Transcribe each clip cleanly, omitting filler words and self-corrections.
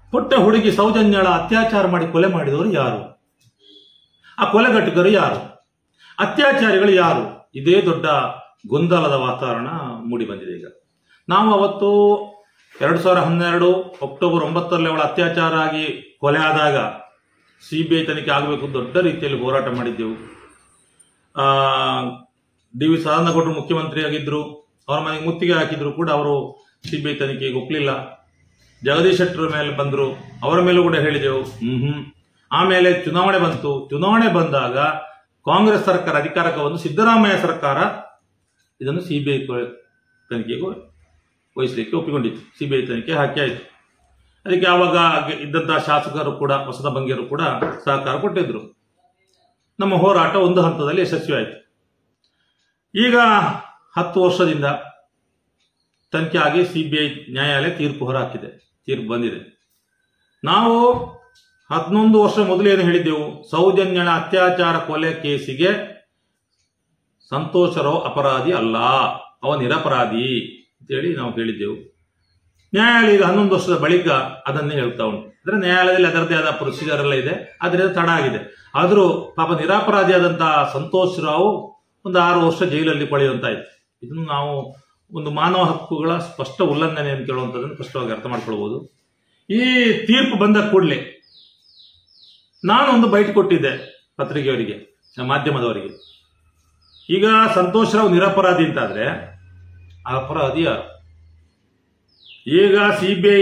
ಪುಟ್ಟ ಹುಡುಗಿ ಸೌಜನ್ಯಳ ಅತ್ಯಾಚಾರ ಮಾಡಿ ಕೊಲೆ ಮಾಡಿದವರು ಯಾರು? ಆ ಕೊಲೆಗಟ್ಟುಕರು ಯಾರು? ಅತ್ಯಾಚಾರಿಗಳು ಯಾರು? ಇದೇ ದೊಡ್ಡ ಗೊಂದಲದ ವಾತಾವರಣ ಮೂಡಿ ಬಂದಿದೆ. ಈಗ ನಾವು ಅವತ್ತು 2012 ಅಕ್ಟೋಬರ್ 9ರಲ್ಲಿ ಅವಳ ಅತ್ಯಾಚಾರ ಆಗಿ ಕೊಲೆ ಆದಾಗ CBI ತನಿಖೆ ಆಗಬೇಕು ದೊಡ್ಡ ರೀತಿಯಲ್ಲಿ ಹೋರಾಟ ಮಾಡಿದ್ದೆವು. DV ಸದಾನಂದಗೌಡರು ಮುಖ್ಯಮಂತ್ರಿಯಾಗಿದ್ದರು, ಅವರ ಮನೆಗೆ ಮುತ್ತಿಗೆ ಹಾಕಿದ್ರು ಕೂಡ ಅವರು CBI ತನಿಖೆಗೆ ಒಪ್ಪಲಿಲ್ಲ. ಜಗದೀಶ್ ಶೆಟ್ಟರ್ ಮೇಲೆ ಬಂದರು, ಅವರ ಮೇಲೂ ಕೂಡ ಹೇಳಿದೆವು. ಆಮೇಲೆ ಚುನಾವಣೆ ಬಂತು. ಚುನಾವಣೆ ಬಂದಾಗ ಕಾಂಗ್ರೆಸ್ ಸರ್ಕಾರ ಅಧಿಕಾರಕ್ಕೆ ಬಂದು ಸಿದ್ದರಾಮಯ್ಯ ಸರ್ಕಾರ ಇದನ್ನು CBI ತನಿಖೆಗೂ ವಹಿಸಲಿಕ್ಕೆ ಒಪ್ಪಿಕೊಂಡಿತ್ತು. CBI ತನಿಖೆ ಹಾಕಿ ಆಯಿತು. ಅದಕ್ಕೆ ಆವಾಗ ಇದ್ದಂತಹ ಶಾಸಕರು ಕೂಡ, ಹೊಸದ ಬಂಗಿಯರು ಕೂಡ ಸಹಕಾರ ಕೊಟ್ಟಿದ್ರು. ನಮ್ಮ ಹೋರಾಟ ಒಂದು ಹಂತದಲ್ಲಿ ಯಶಸ್ವಿಯಾಯಿತು. ಈಗ 10 ವರ್ಷದಿಂದ ತನಿಖೆ ಆಗಿ CBI ನ್ಯಾಯಾಲಯ ತೀರ್ಪು ಹೊರಹಾಕಿದೆ, ತೀರ್ಪು ಬಂದಿದೆ. ನಾವು 11 ವರ್ಷ ಮೊದಲು ಏನು ಹೇಳಿದ್ದೆವು? ಸೌಜನ್ಯಳ ಅತ್ಯಾಚಾರ ಕೊಲೆ ಕೇಸಿಗೆ ಸಂತೋಷ್ ರಾವ್ ಅಪರಾಧಿ ಅಲ್ಲ, ಅವ ನಿರಪರಾಧಿ ಅಂತೇಳಿ ನಾವು ಹೇಳಿದ್ದೆವು. ನ್ಯಾಯಾಲಯ ಈಗ 11 ವರ್ಷದ ಬಳಿಕ ಅದನ್ನೇ ಹೇಳ್ತಾ ಉಂಟು. ಅಂದ್ರೆ ನ್ಯಾಯಾಲಯದಲ್ಲಿ ಅದರದ್ದೇ ಆದ ಪ್ರೊಸೀಜರ್ ಎಲ್ಲ ಇದೆ, ಅದರಿಂದ ತಡ ಆಗಿದೆ. ಆದರೂ ಪಾಪ ನಿರಪರಾಧಿಯಾದಂತಹ ಸಂತೋಷ್ ರಾವ್ ಒಂದು 6 ವರ್ಷ ಜೈಲಲ್ಲಿ ಕೊಳೆಯುವಂತಾಯ್ತು. ಇದನ್ನು ನಾವು ಒಂದು ಮಾನವ ಹಕ್ಕುಗಳ ಸ್ಪಷ್ಟ ಉಲ್ಲಂಘನೆ ಅಂತ ಹೇಳುವಂಥದ್ದನ್ನು ಸ್ಪಷ್ಟವಾಗಿ ಅರ್ಥ ಮಾಡ್ಕೊಳ್ಬಹುದು. ಈ ತೀರ್ಪು ಬಂದ ಕೂಡಲೇ ನಾನು ಒಂದು ಬೈಟ್ ಕೊಟ್ಟಿದ್ದೆ ಪತ್ರಿಕೆಯವರಿಗೆ, ಮಾಧ್ಯಮದವರಿಗೆ. ಈಗ ಸಂತೋಷ್ ರಾವ್ ನಿರಪರಾಧಿ ಅಂತಾದ್ರೆ ಅಪರಾಧಿ ಯಾರು? ಈಗ CBI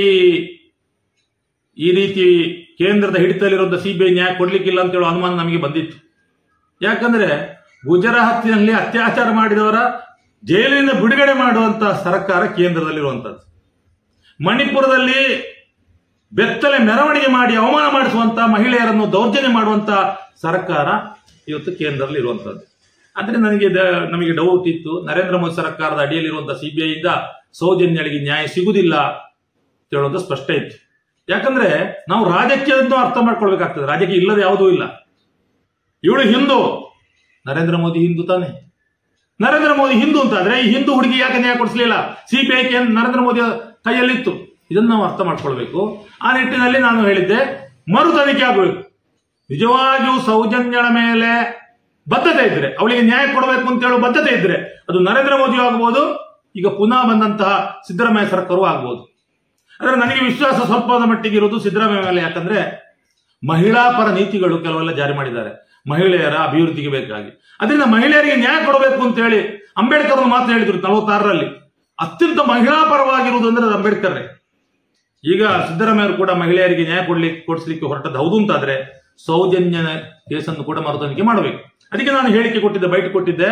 ಈ ರೀತಿ ಕೇಂದ್ರದ ಹಿಡಿತದಲ್ಲಿರುವಂತಹ CBI ನ್ಯಾಯ ಕೊಡ್ಲಿಕ್ಕಿಲ್ಲ ಅಂತ ಹೇಳೋ ಅನುಮಾನ ನಮಗೆ ಬಂದಿತ್ತು. ಯಾಕಂದ್ರೆ ಗುಜರಾತಿನಲ್ಲಿ ಅತ್ಯಾಚಾರ ಮಾಡಿದವರ ಜೈಲಿನಿಂದ ಬಿಡುಗಡೆ ಮಾಡುವಂತಹ ಸರ್ಕಾರ ಕೇಂದ್ರದಲ್ಲಿರುವಂತದ್ದು. ಮಣಿಪುರದಲ್ಲಿ ಬೆತ್ತಲೆ ಮೆರವಣಿಗೆ ಮಾಡಿ ಅವಮಾನ ಮಾಡಿಸುವಂತಹ ಮಹಿಳೆಯರನ್ನು ದೌರ್ಜನ್ಯ ಮಾಡುವಂತಹ ಸರ್ಕಾರ ಇವತ್ತು ಕೇಂದ್ರದಲ್ಲಿ ಇರುವಂತದ್ದು. ಆದ್ರೆ ನಮಗೆ ಡೌಟ್ ಇತ್ತು, ನರೇಂದ್ರ ಮೋದಿ ಸರ್ಕಾರದ ಅಡಿಯಲ್ಲಿರುವಂತಹ CBI ಇಂದ ಸೌಜನ್ಯಳಿಗೆ ನ್ಯಾಯ ಸಿಗುವುದಿಲ್ಲ ಹೇಳೋದು ಸ್ಪಷ್ಟ ಇತ್ತು. ಯಾಕಂದ್ರೆ ನಾವು ರಾಜಕೀಯವನ್ನು ಅರ್ಥ ಮಾಡ್ಕೊಳ್ಬೇಕಾಗ್ತದೆ. ರಾಜಕೀಯ ಇಲ್ಲದೆ ಯಾವುದೂ ಇಲ್ಲ. ಇವಳು ಹಿಂದೂ, ನರೇಂದ್ರ ಮೋದಿ ಹಿಂದೂ ತಾನೆ. ನರೇಂದ್ರ ಮೋದಿ ಹಿಂದೂ ಅಂತಾದ್ರೆ ಈ ಹಿಂದೂ ಹುಡುಗಿ ಯಾಕೆ ನ್ಯಾಯ ಕೊಡಿಸಲಿಲ್ಲ? CBI ನರೇಂದ್ರ ಮೋದಿ ಕೈಯಲ್ಲಿತ್ತು. ಇದನ್ನು ನಾವು ಅರ್ಥ ಮಾಡ್ಕೊಳ್ಬೇಕು. ಆ ನಿಟ್ಟಿನಲ್ಲಿ ನಾನು ಹೇಳಿದ್ದೆ, ಮರು ತನಿಖೆ ಆಗಬೇಕು. ನಿಜವಾಗಿಯೂ ಸೌಜನ್ಯಳ ಮೇಲೆ ಬದ್ಧತೆ ಇದ್ರೆ, ಅವಳಿಗೆ ನ್ಯಾಯ ಕೊಡಬೇಕು ಅಂತ ಹೇಳೋ ಬದ್ಧತೆ ಇದ್ರೆ, ಅದು ನರೇಂದ್ರ ಮೋದಿ ಆಗಬಹುದು, ಈಗ ಪುನಃ ಬಂದಂತಹ ಸಿದ್ದರಾಮಯ್ಯ ಸರ್ಕಾರವೂ ಆಗ್ಬಹುದು. ಆದ್ರೆ ನನಗೆ ವಿಶ್ವಾಸ ಸ್ವಲ್ಪದ ಮಟ್ಟಿಗೆ ಇರೋದು ಸಿದ್ದರಾಮಯ್ಯ ಮೇಲೆ. ಯಾಕಂದ್ರೆ ಮಹಿಳಾ ಪರ ನೀತಿಗಳು ಕೆಲವೆಲ್ಲ ಜಾರಿ ಮಾಡಿದ್ದಾರೆ ಮಹಿಳೆಯರ ಅಭಿವೃದ್ಧಿಗೆ ಬೇಕಾಗಿ. ಅದರಿಂದ ಮಹಿಳೆಯರಿಗೆ ನ್ಯಾಯ ಕೊಡಬೇಕು ಅಂತ ಹೇಳಿ ಅಂಬೇಡ್ಕರ್ ಮಾತು ಹೇಳಿದ್ರು 46ರಲ್ಲಿ. ಅತ್ಯಂತ ಮಹಿಳಾ ಪರವಾಗಿರುವುದು ಅಂದ್ರೆ ಅದು ಅಂಬೇಡ್ಕರ್. ಈಗ ಸಿದ್ದರಾಮಯ್ಯರು ಕೂಡ ಮಹಿಳೆಯರಿಗೆ ನ್ಯಾಯ ಕೊಡಿಸ್ಲಿಕ್ಕೆ ಹೊರಟದ್ದು ಹೌದು ಅಂತಾದ್ರೆ ಸೌಜನ್ಯ ಕೇಸನ್ನು ಕೂಡ ಮರು ತನಿಖೆ ಮಾಡಬೇಕು. ಅದಕ್ಕೆ ನಾನು ಹೇಳಿಕೆ ಕೊಟ್ಟಿದ್ದೆ, ಬೈಟ್ ಕೊಟ್ಟಿದ್ದೆ,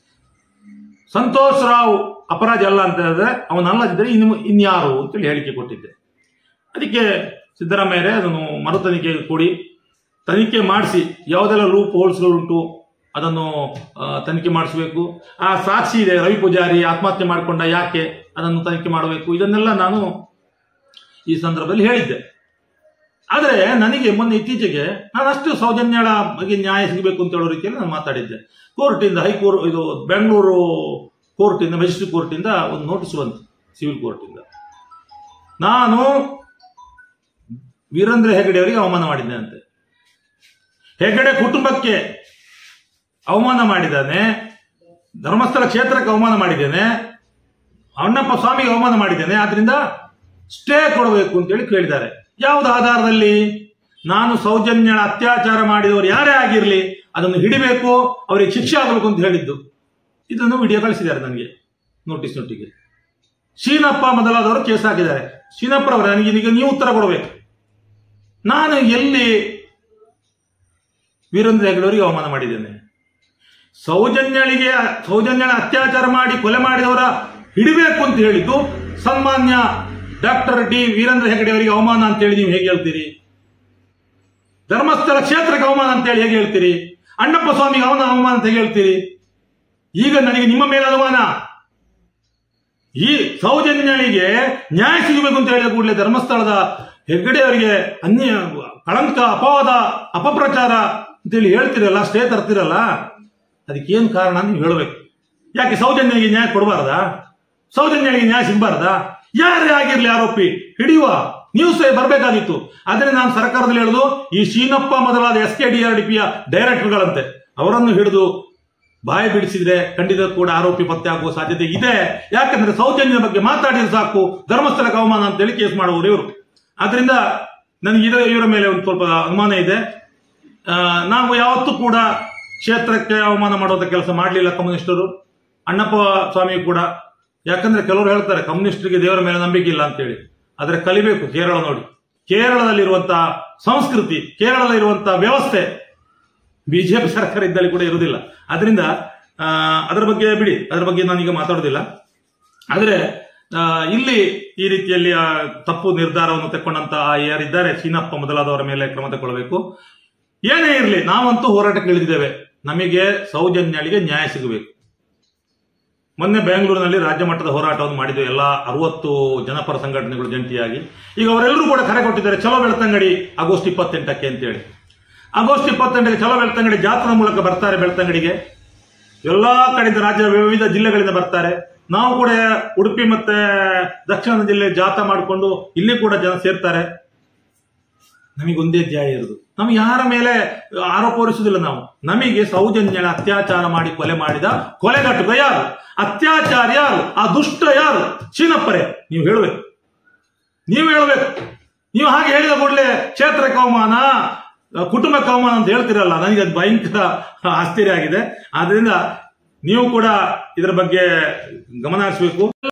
ಸಂತೋಷ್ ರಾವ್ ಅಪರಾಧಿ ಅಲ್ಲ ಅಂತ ಹೇಳಿದ್ರೆ ಅವನಲ್ಲದಿದ್ದರೆ ಇನ್ಯಾರು ಅಂತೇಳಿ ಹೇಳಿಕೆ ಕೊಟ್ಟಿದ್ದೆ. ಅದಕ್ಕೆ ಸಿದ್ದರಾಮಯ್ಯರೇ ಅದನ್ನು ಮರು ತನಿಖೆ ಕೊಡಿ, ತನಿಖೆ ಮಾಡಿಸಿ, ಯಾವುದೆಲ್ಲ ಲೂಪ್ ಹೋಲ್ಸ್ಗಳುಂಟು ಅದನ್ನು ತನಿಖೆ ಮಾಡಿಸಬೇಕು. ಆ ಸಾಕ್ಷಿ ಇದೆ, ರವಿ ಪೂಜಾರಿ ಆತ್ಮಹತ್ಯೆ ಮಾಡಿಕೊಂಡ, ಯಾಕೆ ಅದನ್ನು ತನಿಖೆ ಮಾಡಬೇಕು. ಇದನ್ನೆಲ್ಲ ನಾನು ಈ ಸಂದರ್ಭದಲ್ಲಿ ಹೇಳಿದ್ದೆ. ಆದರೆ ನನಗೆ ಮೊನ್ನೆ ಇತ್ತೀಚೆಗೆ ನಾನು ಅಷ್ಟು ಸೌಜನ್ಯಳ ಬಗ್ಗೆ ನ್ಯಾಯ ಸಿಗಬೇಕು ಅಂತ ಹೇಳೋ ರೀತಿಯಲ್ಲಿ ನಾನು ಮಾತಾಡಿದ್ದೆ. ಕೋರ್ಟಿಂದ, ಹೈಕೋರ್ಟ್, ಇದು ಬೆಂಗಳೂರು ಕೋರ್ಟಿಂದ, ಮೆಜಿಸ್ಟ್ರೇಟ್ ಕೋರ್ಟಿಂದ ಒಂದು ನೋಟಿಸ್ ಬಂತು, ಸಿವಿಲ್ ಕೋರ್ಟಿಂದ. ನಾನು ವೀರೇಂದ್ರ ಹೆಗಡೆ ಅವರಿಗೆ ಅವಮಾನ ಮಾಡಿದ್ದೇನೆ ಅಂತೆ. ಹೆಗಡೆ ಕುಟುಂಬಕ್ಕೆ ಅವಮಾನ ಮಾಡಿದ್ದಾನೆ, ಧರ್ಮಸ್ಥಳ ಕ್ಷೇತ್ರಕ್ಕೆ ಅವಮಾನ ಮಾಡಿದ್ದೇನೆ, ಅಣ್ಣಪ್ಪ ಸ್ವಾಮಿಗೆ ಅವಮಾನ ಮಾಡಿದ್ದೇನೆ, ಆದ್ರಿಂದ ಸ್ಟೇ ಕೊಡಬೇಕು ಅಂತೇಳಿ ಕೇಳಿದ್ದಾರೆ. ಯಾವುದು ಆಧಾರದಲ್ಲಿ? ನಾನು ಸೌಜನ್ಯಳ ಅತ್ಯಾಚಾರ ಮಾಡಿದವರು ಯಾರೇ ಆಗಿರಲಿ ಅದನ್ನು ಹಿಡಿಬೇಕು, ಅವರಿಗೆ ಶಿಕ್ಷೆ ಆಗಬೇಕು ಅಂತ ಹೇಳಿದ್ದು. ಇದನ್ನು ವಿಡಿಯೋ ಕಳಿಸಿದ್ದಾರೆ ನನಗೆ ನೋಟಿಸ್ನೊಟ್ಟಿಗೆ. ಶೀನಪ್ಪ ಮೊದಲಾದವರು ಕೇಸ್ ಹಾಕಿದ್ದಾರೆ. ಶೀನಪ್ಪರವರು ನನಗೆ ಈಗ ನೀವು ಉತ್ತರ ಕೊಡಬೇಕು. ನಾನು ಎಲ್ಲಿ ವೀರೇಂದ್ರ ಹೆಗಡೆಯವರಿಗೆ ಅವಮಾನ ಮಾಡಿದ್ದೇನೆ? ಸೌಜನ್ಯಳ ಅತ್ಯಾಚಾರ ಮಾಡಿ ಕೊಲೆ ಮಾಡಿದವರ ಹಿಡಿಬೇಕು ಅಂತ ಹೇಳಿದ್ದು ಸನ್ಮಾನ್ಯ ಡಾಕ್ಟರ್ ಡಿ ವೀರೇಂದ್ರ ಹೆಗಡೆ ಅವರಿಗೆ ಅವಮಾನ ಅಂತ ಹೇಳಿ ನೀವು ಹೇಗೆ ಹೇಳ್ತೀರಿ? ಧರ್ಮಸ್ಥಳ ಕ್ಷೇತ್ರಕ್ಕೆ ಅವಮಾನ ಅಂತ ಹೇಳಿ ಹೇಗೆ ಹೇಳ್ತೀರಿ? ಅಣ್ಣಪ್ಪ ಸ್ವಾಮಿಗೆ ಅವಮಾನ ಅಂತ ಹೇಗೆ ಹೇಳ್ತೀರಿ? ಈಗ ನನಗೆ ನಿಮ್ಮ ಮೇಲೆ ಅನುಮಾನ. ಈ ಸೌಜನ್ಯಳಿಗೆ ನ್ಯಾಯ ಸಿಗಬೇಕು ಅಂತ ಹೇಳಿದ ಕೂಡಲೇ ಧರ್ಮಸ್ಥಳದ ಹೆಗ್ಗಡೆ ಅವರಿಗೆ ಕಳಂಕ, ಅಪವಾದ, ಅಪಪ್ರಚಾರ ಅಂತೇಳಿ ಹೇಳ್ತಿರಲ್ಲ, ಸ್ಟೇ ತರ್ತಿರಲ್ಲ, ಅದಕ್ಕೇನು ಕಾರಣ ನೀವು ಹೇಳಬೇಕು. ಯಾಕೆ ಸೌಜನ್ಯಗೆ ನ್ಯಾಯ ಕೊಡಬಾರ್ದಾ? ಸೌಜನ್ಯಗೆ ನ್ಯಾಯ ಸಿಗಬಾರ್ದಾ? ಯಾರೇ ಆಗಿರ್ಲಿ ಆರೋಪಿ ಹಿಡಿಯುವ, ನ್ಯೂಸ್ ಬರಬೇಕಾಗಿತ್ತು. ಆದ್ರೆ ನಾನು ಸರ್ಕಾರದಲ್ಲಿ ಹೇಳುದು, ಈ ಶೀನಪ್ಪ ಮೊದಲಾದ SKDRDPಯ ಡೈರೆಕ್ಟರ್ಗಳಂತೆ ಅವರನ್ನು ಹಿಡಿದು ಬಾಯಿ ಬಿಡಿಸಿದ್ರೆ ಖಂಡಿತ ಕೂಡ ಆರೋಪಿ ಪತ್ತೆ ಆಗುವ ಸಾಧ್ಯತೆ ಇದೆ. ಯಾಕಂದ್ರೆ ಸೌಜನ್ಯದ ಬಗ್ಗೆ ಮಾತಾಡಿದ್ರೆ ಸಾಕು ಧರ್ಮಸ್ಥಳಕ್ಕೆ ಅವಮಾನ ಅಂತೇಳಿ ಕೇಸ್ ಮಾಡುವವರು ಇವರು. ಆದ್ರಿಂದ ನನಗೆ ಇವರ ಮೇಲೆ ಒಂದು ಸ್ವಲ್ಪ ಅನುಮಾನ ಇದೆ. ನಾವು ಯಾವತ್ತೂ ಕೂಡ ಕ್ಷೇತ್ರಕ್ಕೆ ಅವಮಾನ ಮಾಡುವಂತ ಕೆಲಸ ಮಾಡಲಿಲ್ಲ ಕಮ್ಯುನಿಸ್ಟರು, ಅಣ್ಣಪ್ಪ ಸ್ವಾಮಿ ಕೂಡ. ಯಾಕಂದ್ರೆ ಕೆಲವರು ಹೇಳ್ತಾರೆ ಕಮ್ಯುನಿಸ್ಟರಿಗೆ ದೇವರ ಮೇಲೆ ನಂಬಿಕೆ ಇಲ್ಲ ಅಂತೇಳಿ. ಆದ್ರೆ ಕಲಿಬೇಕು. ಕೇರಳ ನೋಡಿ, ಕೇರಳದಲ್ಲಿರುವಂತಹ ಸಂಸ್ಕೃತಿ, ಕೇರಳದಲ್ಲಿರುವಂತಹ ವ್ಯವಸ್ಥೆ ಬಿಜೆಪಿ ಸರ್ಕಾರ ಇದ್ದಲ್ಲಿ ಕೂಡ ಇರುವುದಿಲ್ಲ. ಅದರಿಂದ ಅದರ ಬಗ್ಗೆ ಬಿಡಿ, ಅದರ ಬಗ್ಗೆ ನಾನೀಗ ಮಾತಾಡೋದಿಲ್ಲ. ಆದ್ರೆ ಇಲ್ಲಿ ಈ ರೀತಿಯಲ್ಲಿ ತಪ್ಪು ನಿರ್ಧಾರವನ್ನು ತೆಕ್ಕೊಂಡಂತಹ ಯಾರಿದ್ದಾರೆ ಶೀನಪ್ಪ ಮೊದಲಾದವರ ಮೇಲೆ ಕ್ರಮ ತಗೊಳ್ಬೇಕು. ಏನೇ ಇರಲಿ, ನಾವಂತೂ ಹೋರಾಟಕ್ಕೆ ಇಳಿದಿದ್ದೇವೆ. ನಮಗೆ ಸೌಜನ್ಯಳಿಗೆ ನ್ಯಾಯ ಸಿಗಬೇಕು. ಮೊನ್ನೆ ಬೆಂಗಳೂರಿನಲ್ಲಿ ರಾಜ್ಯ ಮಟ್ಟದ ಹೋರಾಟವನ್ನು ಮಾಡಿದ್ದು ಎಲ್ಲ 60 ಜನಪರ ಸಂಘಟನೆಗಳು ಜಂಟಿಯಾಗಿ. ಈಗ ಅವರೆಲ್ಲರೂ ಕೂಡ ಕರೆ ಕೊಟ್ಟಿದ್ದಾರೆ, ಚಲೋ ಬೆಳ್ತಂಗಡಿ ಆಗಸ್ಟ್ 28ಕ್ಕೆ ಅಂತೇಳಿ. ಆಗಸ್ಟ್ 28ಕ್ಕೆ ಚಲೋ ಬೆಳ್ತಂಗಡಿ ಜಾತ್ರಾ ಮೂಲಕ ಬರ್ತಾರೆ. ಬೆಳ್ತಂಗಡಿಗೆ ಎಲ್ಲಾ ಕಡೆಯಿಂದ ರಾಜ್ಯದ ವಿವಿಧ ಜಿಲ್ಲೆಗಳಿಂದ ಬರ್ತಾರೆ. ನಾವು ಕೂಡ ಉಡುಪಿ ಮತ್ತೆ ದಕ್ಷಿಣ ಜಿಲ್ಲೆ ಜಾಥಾ ಮಾಡಿಕೊಂಡು ಇಲ್ಲಿ ಕೂಡ ಜನ ಸೇರ್ತಾರೆ. ನಮಗೊಂದೇ ಧ್ಯಾಯ ಇರುವುದು, ನಮ್ಗೆ ಯಾರ ಮೇಲೆ ಆರೋಪ ಹೊರಿಸುವುದಿಲ್ಲ. ನಾವು ನಮಗೆ ಸೌಜನ್ಯಳ ಅತ್ಯಾಚಾರ ಮಾಡಿ ಕೊಲೆ ಮಾಡಿದ ಕೊಲೆಗಟ್ಟುಗ ಯಾರು, ಅತ್ಯಾಚಾರ ಯಾರು, ಆ ದುಷ್ಟ ಯಾರು? ಶೀನಪ್ಪರೇ, ನೀವು ಹೇಳಬೇಕು. ನೀವು ಹಾಗೆ ಹೇಳಿದ ಕೂಡಲೇ ಕ್ಷೇತ್ರಕ್ಕೆ ಅವಮಾನ, ಕುಟುಂಬಕ್ಕೆ ಅವಮಾನ ಅಂತ ಹೇಳ್ತಿರಲ್ಲ, ನನಗೆ ಅದು ಭಯಂಕರ ಆಶ್ಚರ್ಯ ಆಗಿದೆ. ಆದ್ರಿಂದ ನೀವು ಕೂಡ ಇದರ ಬಗ್ಗೆ ಗಮನ ಹರಿಸಬೇಕು.